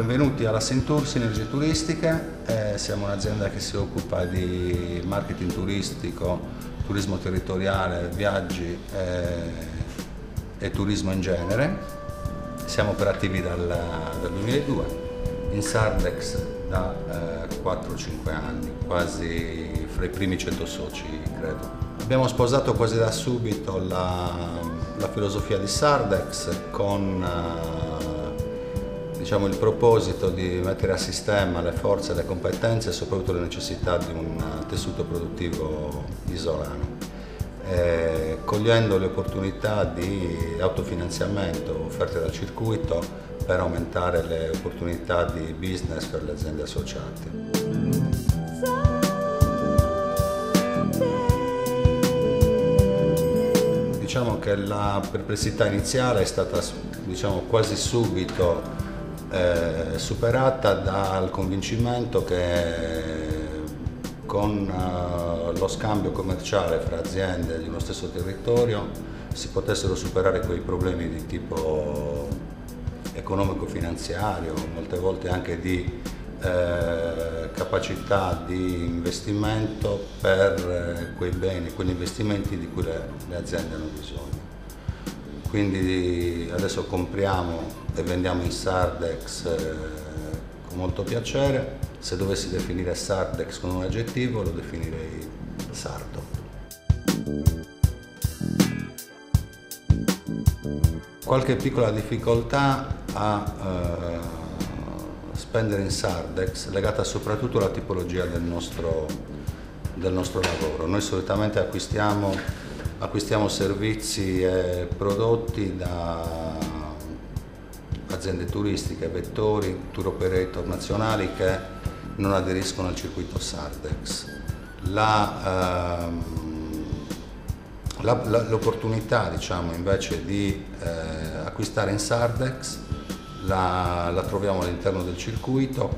Benvenuti alla Sentur Sinergie Turistiche, siamo un'azienda che si occupa di marketing turistico, turismo territoriale, viaggi e turismo in genere. Siamo operativi dal 2002, in Sardex da 4-5 anni, quasi fra i primi 100 soci credo. Abbiamo sposato quasi da subito la filosofia di Sardex con il proposito di mettere a sistema le forze, le competenze e soprattutto le necessità di un tessuto produttivo isolano, cogliendo le opportunità di autofinanziamento offerte dal circuito per aumentare le opportunità di business per le aziende associate. Diciamo che la perplessità iniziale è stata quasi subito superata dal convincimento che con lo scambio commerciale fra aziende di uno stesso territorio si potessero superare quei problemi di tipo economico-finanziario, molte volte anche di capacità di investimento per quei beni, quegli investimenti di cui le aziende hanno bisogno. Quindi adesso compriamo e vendiamo in Sardex con molto piacere. Se dovessi definire Sardex con un aggettivo lo definirei sardo. Qualche piccola difficoltà a spendere in Sardex, legata soprattutto alla tipologia del nostro lavoro. Noi solitamente acquistiamo servizi e prodotti da aziende turistiche, vettori, tour operator nazionali che non aderiscono al circuito Sardex. L'opportunità invece di acquistare in Sardex la troviamo all'interno del circuito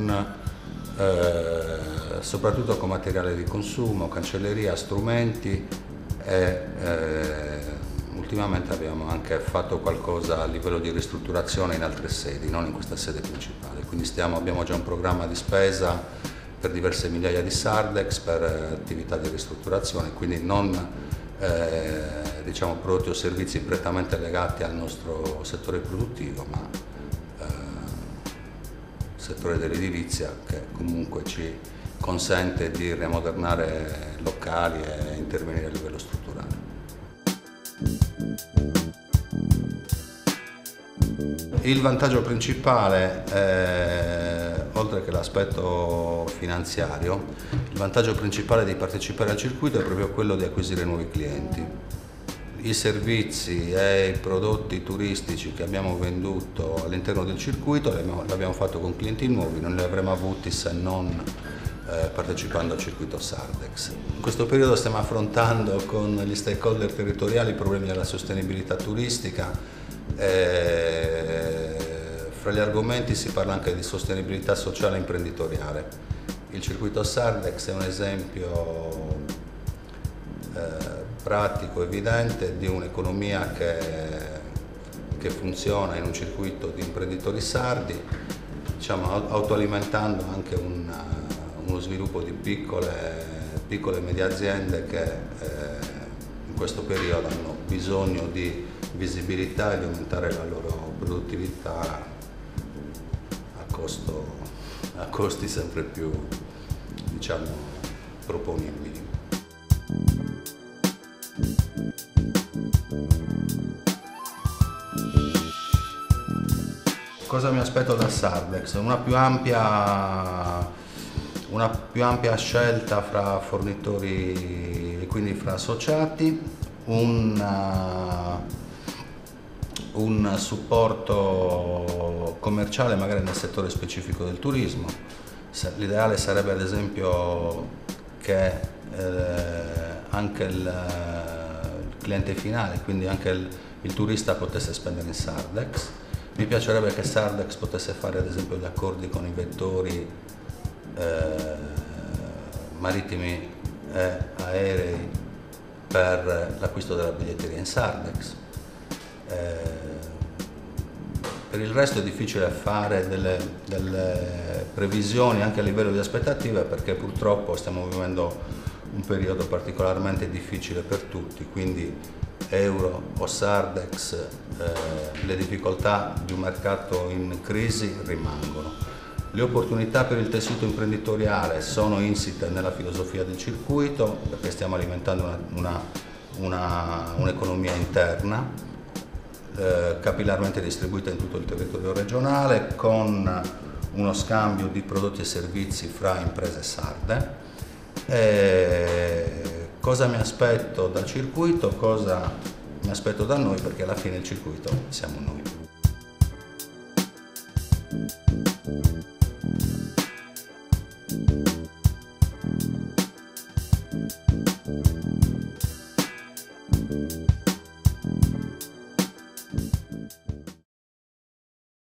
soprattutto con materiale di consumo, cancelleria, strumenti e ultimamente abbiamo anche fatto qualcosa a livello di ristrutturazione in altre sedi, non in questa sede principale. Quindi abbiamo già un programma di spesa per diverse migliaia di Sardex per attività di ristrutturazione, quindi non prodotti o servizi prettamente legati al nostro settore produttivo, ma settore dell'edilizia che comunque ci consente di rimodernare locali e intervenire a livello strutturale. Il vantaggio principale, oltre che l'aspetto finanziario, il vantaggio principale di partecipare al circuito è proprio quello di acquisire nuovi clienti. I servizi e i prodotti turistici che abbiamo venduto all'interno del circuito l'abbiamo fatto con clienti nuovi, non li avremmo avuti se non partecipando al circuito Sardex. In questo periodo stiamo affrontando con gli stakeholder territoriali i problemi della sostenibilità turistica. Fra gli argomenti si parla anche di sostenibilità sociale e imprenditoriale. Il circuito Sardex è un esempio pratico, evidente di un'economia che funziona in un circuito di imprenditori sardi, autoalimentando anche uno sviluppo di piccole e medie aziende che in questo periodo hanno bisogno di visibilità e di aumentare la loro produttività a costi sempre più proponibili. Cosa mi aspetto da Sardex? Una più ampia scelta fra fornitori e quindi fra associati, un supporto commerciale magari nel settore specifico del turismo. L'ideale sarebbe ad esempio che anche il cliente finale, quindi anche il turista potesse spendere in Sardex. Mi piacerebbe che Sardex potesse fare ad esempio gli accordi con i vettori marittimi e aerei per l'acquisto della biglietteria in Sardex. Per il resto è difficile fare delle previsioni anche a livello di aspettative, perché purtroppo stiamo vivendo un periodo particolarmente difficile per tutti, quindi euro o Sardex, le difficoltà di un mercato in crisi rimangono. Le opportunità per il tessuto imprenditoriale sono insite nella filosofia del circuito, perché stiamo alimentando un'economia interna capillarmente distribuita in tutto il territorio regionale, con uno scambio di prodotti e servizi fra imprese sarde. Cosa mi aspetto dal circuito? Cosa mi aspetto da noi? Perché alla fine il circuito siamo noi.